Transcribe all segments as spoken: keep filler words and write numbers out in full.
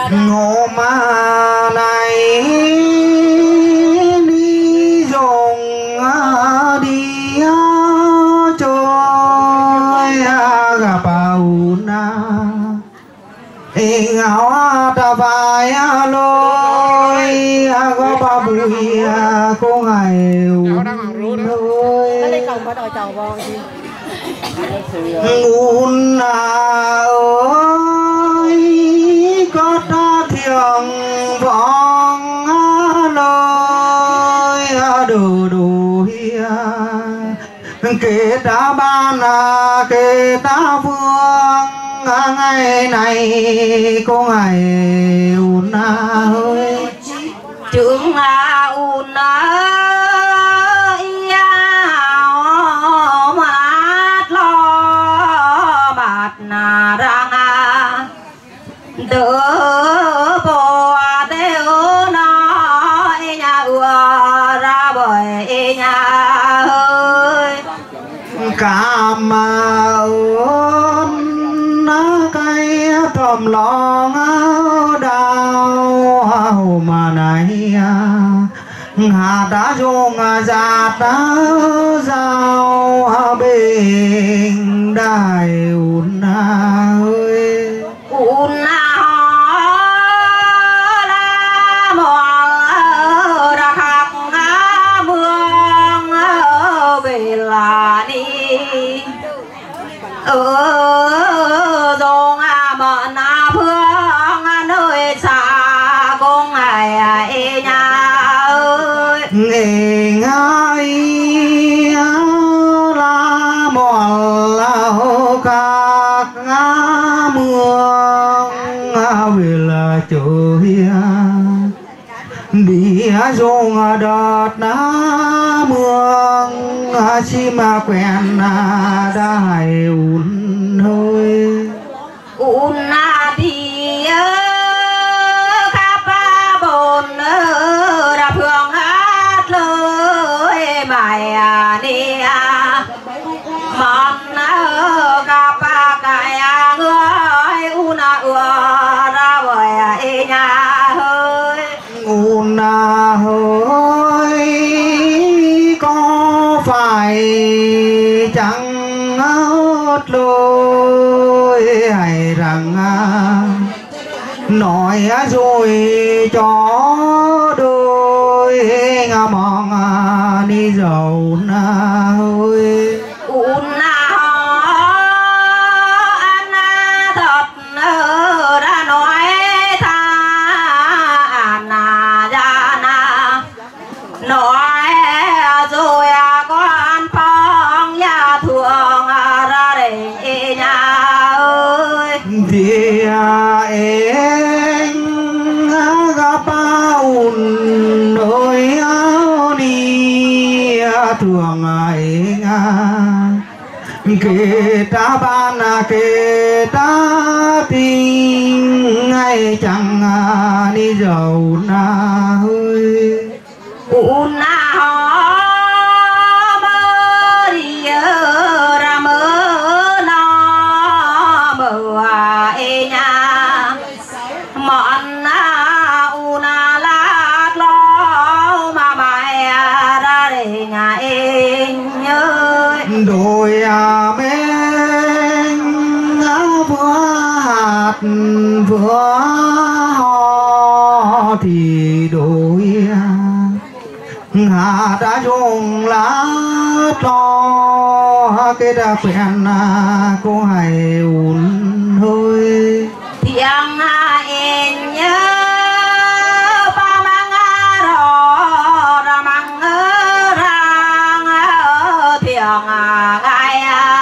ngô ma này đi dùng đi trôi gặp bầu na ngáo ta vai lôi có ba bụi cô ngày ngôn ơi có ta thiền vọng lời đồ đồ kể ta ban kể ta vương ngày này có ngày un ơi trưởng un đỡ bò theo nói nhà ùa ra bởi nhà ơi cảm ơn cái thầm lòng đau mà này hà đã dùng giạt đã giao bình đại un ơi un ở dòng bận phương nơi xa con ngày nhà ơi nghề ngay la mòn la hô các mương về là trời đi dùng đợt ná mương chi mà quen đại un hơi un thì khắp bồn đà phương hát lời bài đi mong gặp cái người un ưa ra bởi nhà hơi un hơi có phải chẳng lối hay rằng nói rồi cho đôi ngà mong đi dầu ơi un anh thật đã nói tha na ra na nói rồi con phong nhà thường ra để nhà ơi thì em gặp bao nỗi đi thường ấy kể ta ban kể ta tình ngày chẳng đi dầu na ơi un mơ đi ra mơ nó mơ e nhà mọn un lát lo mà mày ra để nhà em ơi đôi bên vừa hạt vừa ho thì đôi hà đã dùng lá cho cái đã quen cô hay un hơi tiếng em nhớ ba mang rò ra mang rang tiếng gai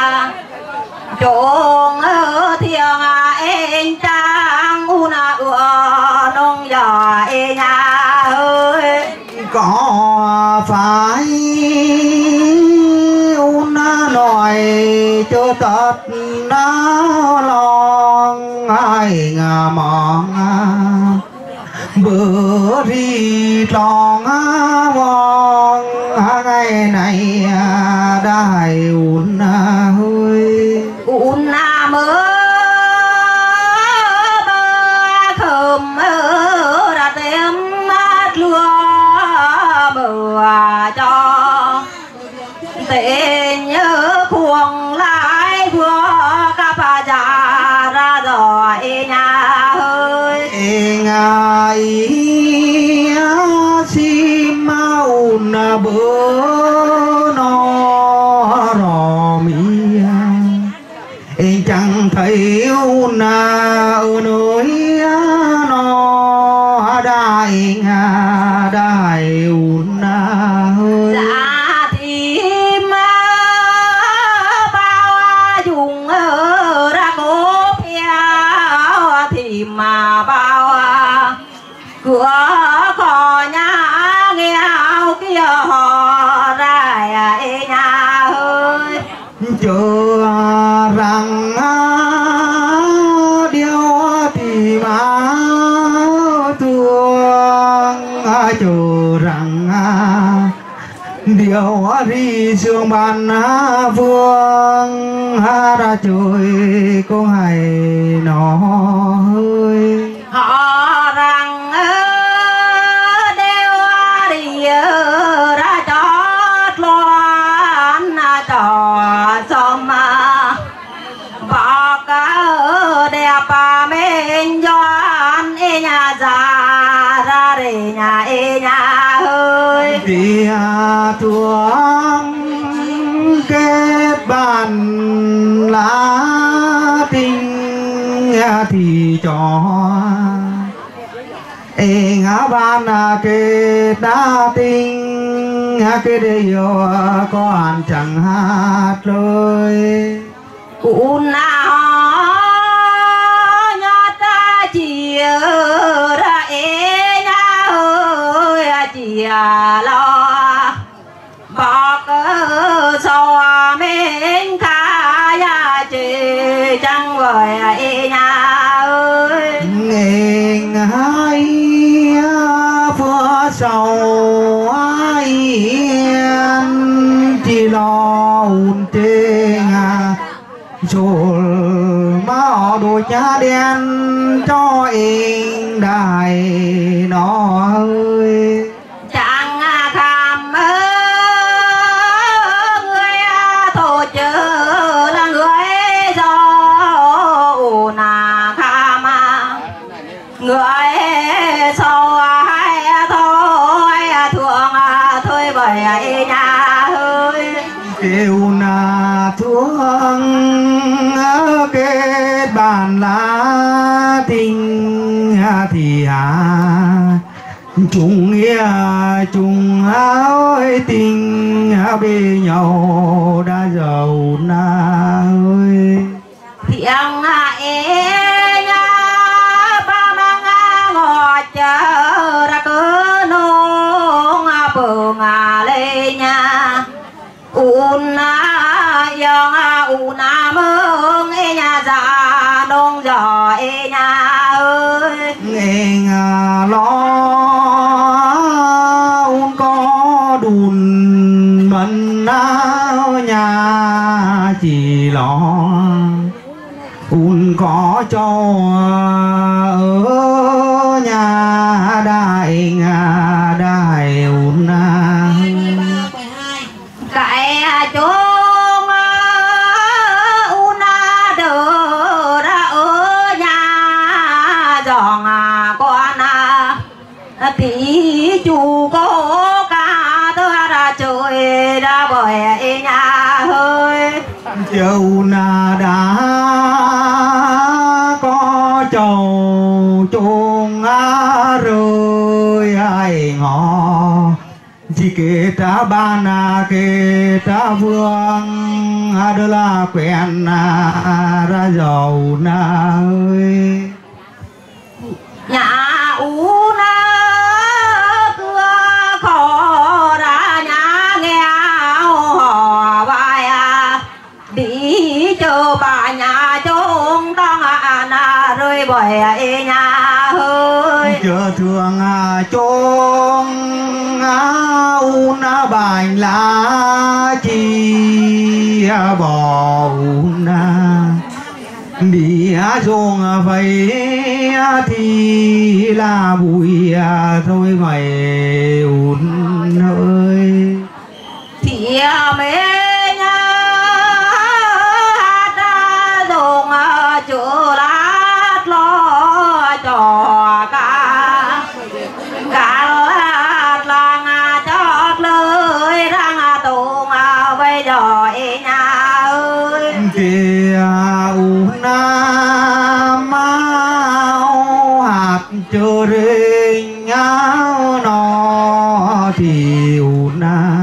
trông tiếng em trang una ưa nông giò e nhà ơi có phải un nói cho tất nó lòng ai ngà mong bữa đi tròn mong ngày này đại un hơi un mơ mơ khơm bữa nó rò mi em chẳng thấy na ở núi nó đại đại na hơi dạ thì mà bao dùng ra cố theo thì mà bao cửa cò nhà nghe áo kia họ ra ê nhà ơi chờ rằng điêu thì mà thương chờ rằng điêu đi sương ban vương ra trời có hay nó hơi họ rằng đeo đi ra chót loan trò xóm bỏ cả đẹp mình doan e nhà già ra để nhà e nhà ơi đi thuốc kết bàn lá tinh thì cho ê ngã ban kê đá tinh kê điều con chẳng hát lời cũng nào nhát ta chỉ ra ê nhà ơi chỉ lo bỏ cơ so mình khá ya chỉ chẳng vời ê nhà ơi nghe ngái phước sầu ai chỉ lo ôn tê rồi mà đôi cha đen cho em đài nó ơi chẳng khám người thổ chữ là người do nà khám người sau hay thôi thường thôi bởi nhà hơi kêu na thương kết bàn lá tình thì à chung nghĩa chung ơi tình bên nhau đã giàu na ơi tiếng e nha ba mang ngọt chờ ra cứ nông bờ ngà lên nha un yang un mương e nhà già đông giò e nhà ơi nghe lo un có đùn bần áo nhà chỉ lo un có cho ở nhà đại ngà đại un cái chung una đỡ ra ở nhà dòng con tí chú cô ca thưa ra trời ra bởi nhà hơi dầu na đã có chầu chuông rồi ai ngọ chỉ kể ta ban kể ta vương đó là quen ra giàu na ơi nhà u na cưa khó ra nhà nghèo họ vai đi chờ bà nhà chúng đang à rơi bởi nhà hơi chờ thường chung un bành lá chi bò un đi xuống vậy thì là bụi thôi ngoài un ơi thì mẹ nhá hát dùng chỗ lát lo cho cả cả lát là chót lơ chờ rình áo nó thì ùn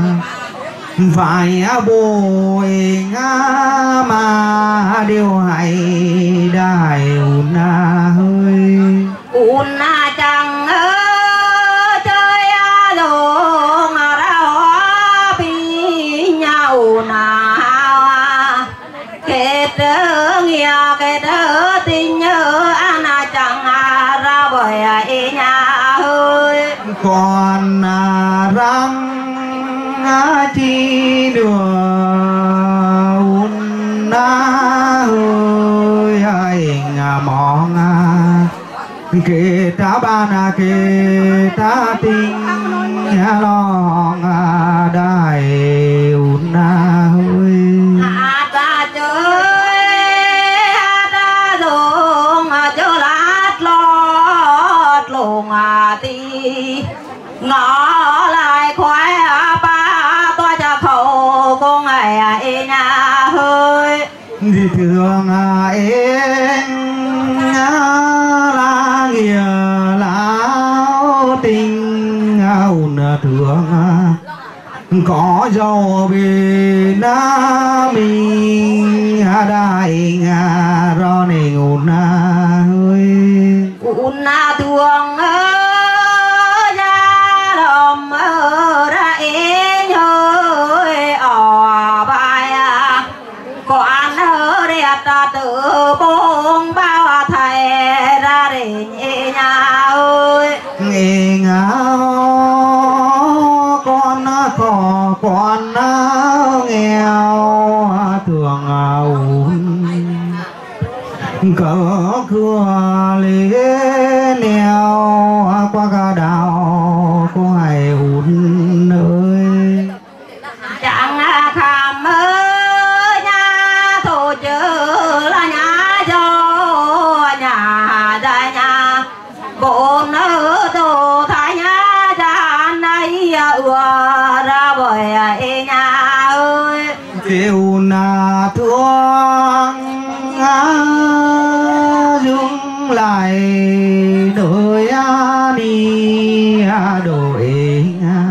phải bồi ngã mà điều hay đại ùn hơi ùn chẳng ơi chơi đồ mà ra bị nhau nào kết nghĩa kết tình nhớ anh chẳng ra bởi nhà hơi còn răng chi đưa un hơi anh mong kể ta ban kể ta tình lòng đại un hơi ta chơi ta dùng cho lát lót lùng ti ngõ lại khoái ba tôi cho khẩu con ngày nhà hơi thì thường em là nghĩa lão tình ùn thường có dầu bì na mình đại ngà ro này ùn hơi ùn thường ơi ra đồng ra ý hơi ở bài còn ở đẹp tự bông bao thầy ra để nhà ơi nghe ngáo con có con nghèo thường ùn cỡ cưa lê neo qua cả đào có ai ùn ơi chẳng khám ơi nhà thổ chữ là nhà cho nhà đại nhà bốn ở tổ thái nhà ra này ưa ra bởi nhà ơi kêu na thương dung lại đời đi đổi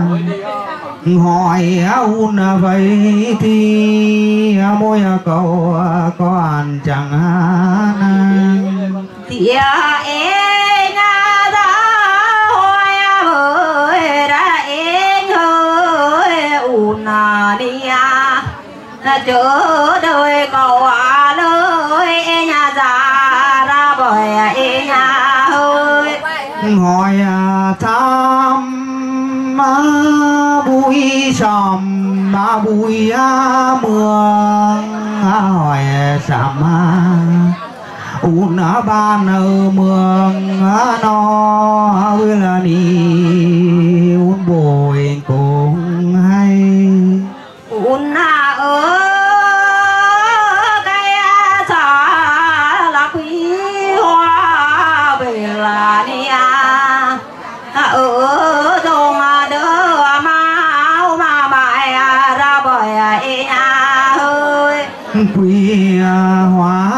hỏi un vậy thì môi cầu có ăn chẳng tía em nhà ra hoa với ra em hơi ùn đi à chớ đời cầu lời nhà già ra bởi nhà hơi hỏi thăm bụi sòm mà bụi mương hỏi sắm un ban ở mương nó là đi un bồi cũng hay un ở cái xã là quý hoa về là đi ở đâu mà đỡ máu mà bài ra bởi nhà hơi quý hóa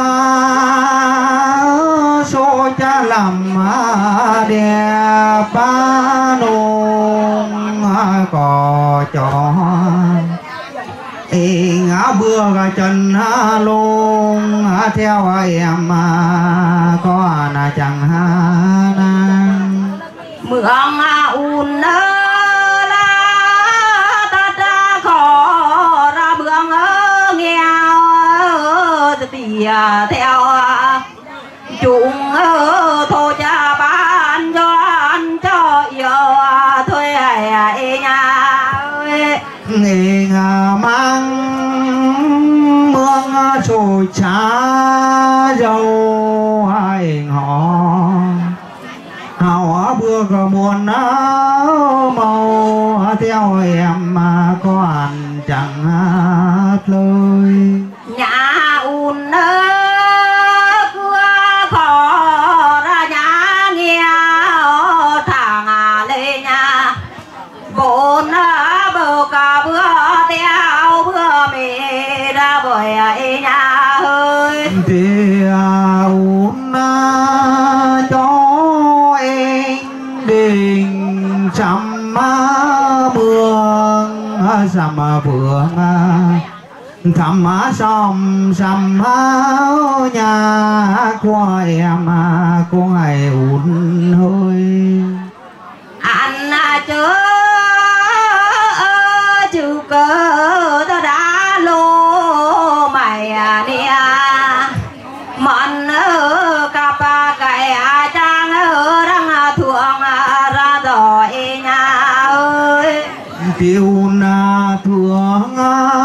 số cha làm đẹp ba nông có cho ê ngã bưa gà chân lông theo em có là chẳng mượn un la ta ta khó ra bương nghèo tìa theo chúng thô cha bán cho ăn cho yêu thôi ai nhà nghề mang mương trồi trá dâu hai họ hào bước buồn màu theo em mà có ăn chẳng hát lời nhà un cưa khó ra nhà nghèo thằng lên nhà bốn bờ cả bữa theo bữa mẹ ra bởi nhà hơi thì un cho sắm mương sắm vườn thăm xóm sắm nhà của em cũng hay ủn hơi anh chớ chữ cơ ta đã lô mày đi mọn cà pa cày trang đang thuồng ra rồi nhà ơi tiêu na thuồng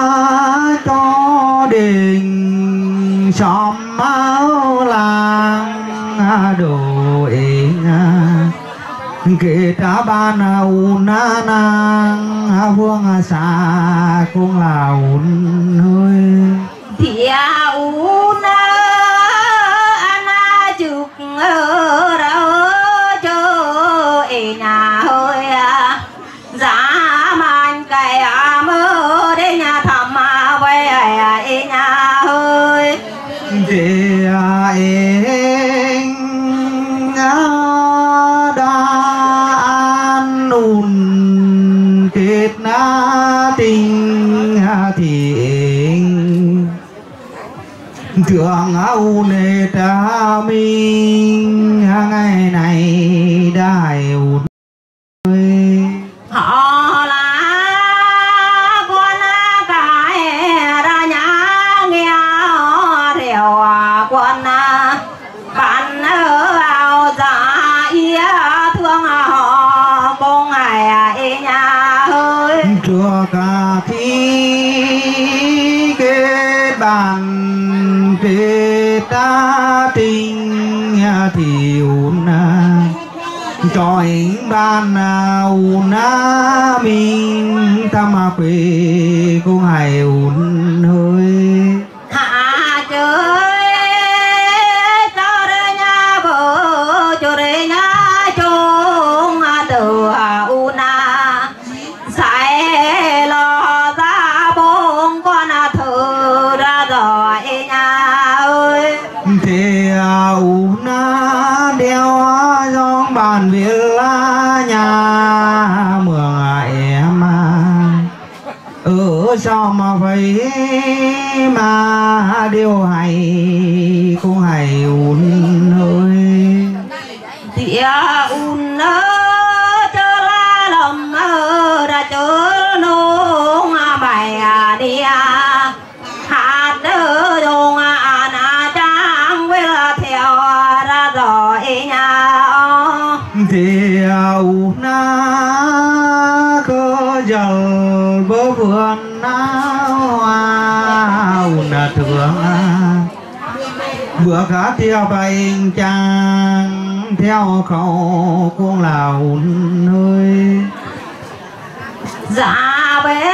cho đình xóm máu làng đồ kể trả ban u na nang vương xa cũng là un hơi thì u na ana chụp ở đâu cho e nhà hơi giá man cày mơ để nhà thầm về e nhà hơi thì em kết na tình thiện thương âu nề ta mình ngày này đại ủn họ là con cái ra nhà nghe theo con bạn ở ao giá ý thương họ con ngày nhà hơi chùa cả khi kết bàn kết ta tình thì ủn cho anh ban ủn mình tâm quê cũng hay ủn hơi hạ chơi cho đây nhà vợ cho đây nhà chung từ una sai lo ra bông con thử ra rồi nhà ơi thế una đeo giông bàn viết lá nhà mường em ở sao mà vậy mà điều hay cũng hay un hơi tía un cho la lòng ra chớ nông bài đi hạt đỡ dòng na trang với là theo ra rồi nhà thì âu na có dầu bơ vườn hoa na thường vừa cả theo bài chàng theo khẩu cũng là un hơi dạ bé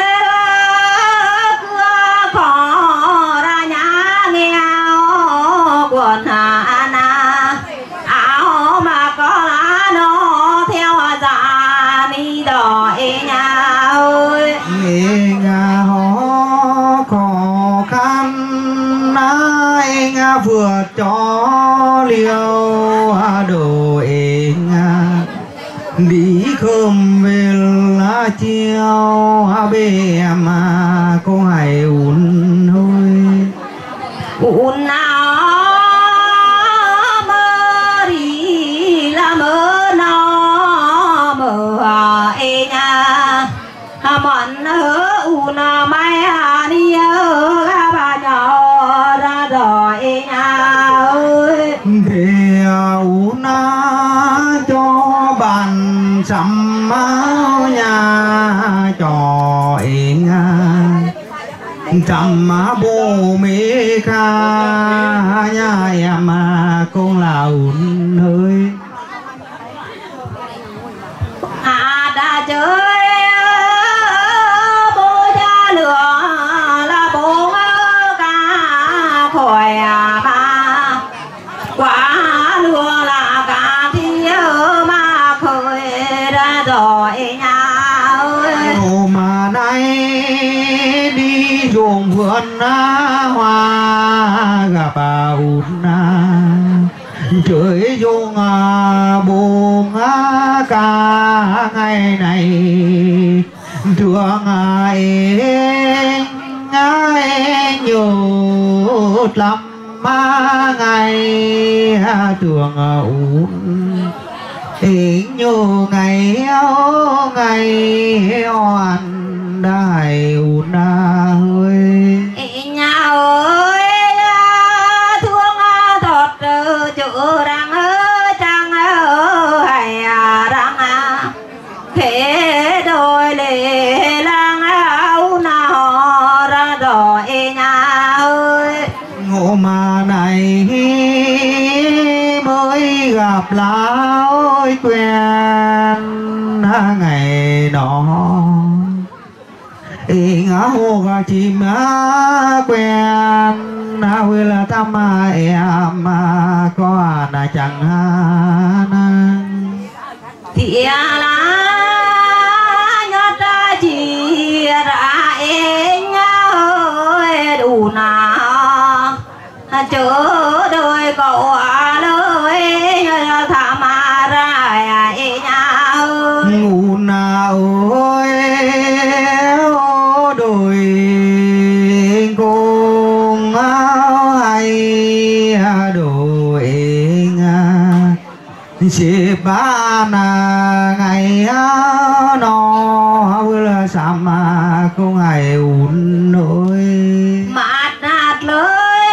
cưa khó ra nhà nghèo quần hà na áo mà có lá nó theo dạ đi đòi nhà ơi nghe ngà hó khó khăn ai ngà vượt cho liều đồ em đi khơm về lá chiều bê mà có hay un thôi un nào mơ đi là mơ nó mơ e nhà mọn hớ un mai đi ở bà nhỏ ra rồi nhà ơi thế un cho bàn sắm áo nhà cho em chăm bố mẹ ca nhà em cũng là un hơi à đã chơi bố cha lửa là bố ca khỏi ba quả lửa là cả thì mà khởi ra rồi nhà ơi ô mà nay đi ruộng vườn hoa gặp út trời dung buồn ca ngày lắm mà ngày tường uốn hình như ngày ngày oan đại uốn ơi nhà ơi thương thật chữ rằng trăng hay rằng thế đôi lệ lang áo nào ra rồi nhà ơi ngộ mà này mới gặp lão quen ngày đó ý ngã hồ và chim quen huê là thăm mà em mà có là chẳng năng thì là nhớ ra chỉ ra em ơi đủ nào chớ đời cậu lời thả mà ra nhà ngủ nào ơi đôi cùng áo hay đôi xếp ba na ngày nó vừa sao mà không ai uốn nổi mặt nát lưới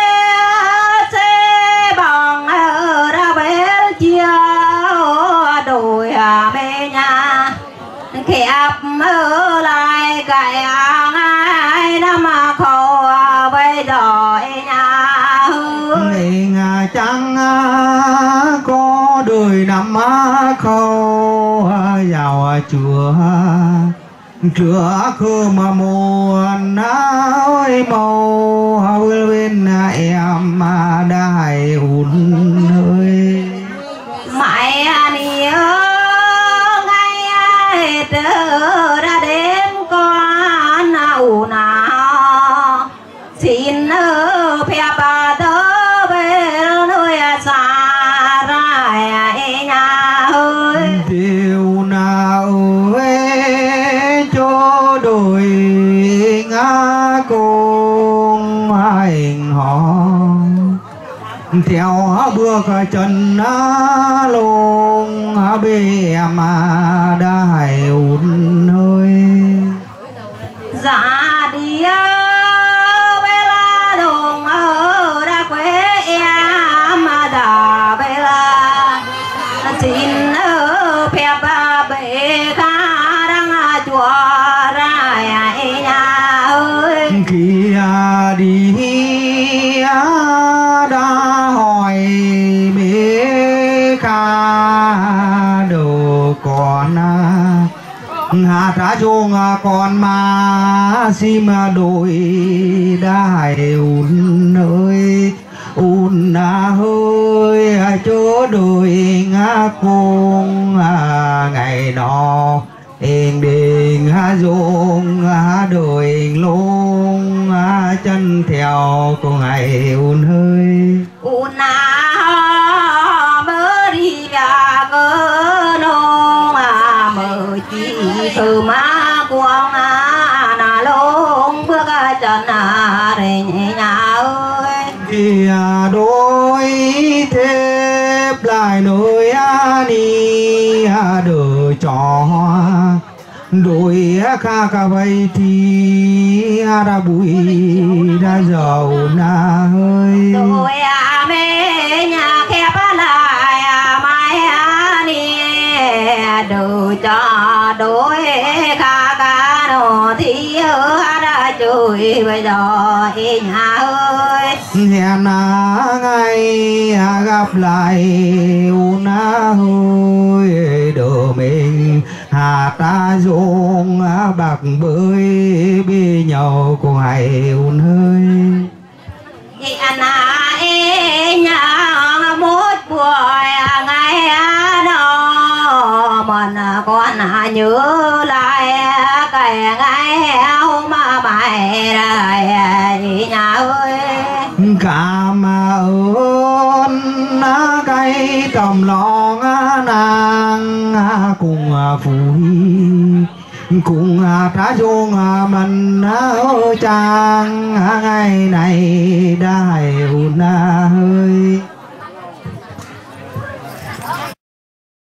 xe bằng ra bên chia đồi mê nhà khép mơ lại cái ai năm mà khâu bây giờ nhà người chẳng có đời năm khâu vào chùa chữa khơ mà muôn áo màu bên em mà đại uốn ơi mày nhớ ngày trở ra đến con nào nào xin phép bà tớ về nơi xa ra nhà ơi điều nào ấy cho đôi ngã cùng hành họ theo bước chân lông bề mà đại uốn ơi dạ đi bê la đồng ở ra quê em mà đã bê la xin phép bê khá đang chùa ra nhà ơi khi đi đã hỏi bế ca đồ còn hạ trả chuông còn mà sim đội đại uốn ơi uốn hơi chớ đôi ngã cung ngày nọ em đình dùng đôi lông chân theo cô ngày uốn hơi uốn mơ đi cả cơ nông mơ chỉ từ má quang na lông bước chân để nhà ơi thì đôi thép lại nơi đi đỡ cho đôi kha cả vậy thì ra bụi ra dầu na hơi đôi mê nhà khép lại mai đi đỡ cho đôi kha cả nó thì ở ra chơi bây giờ nhà ơi hẹn ngày gặp lại uốn hơi đỡ mình hà ta dùng bạc bơi bê nhau cùng hai uốn hơi hẹn nhà một buổi ngày đó mình còn nhớ lại cái ngày hôm mà mày lại nhà ơi cảm ơn cái tầm lòng nàng cùng phủi cùng trả chuông mình chàng ngày này đại ùn hơi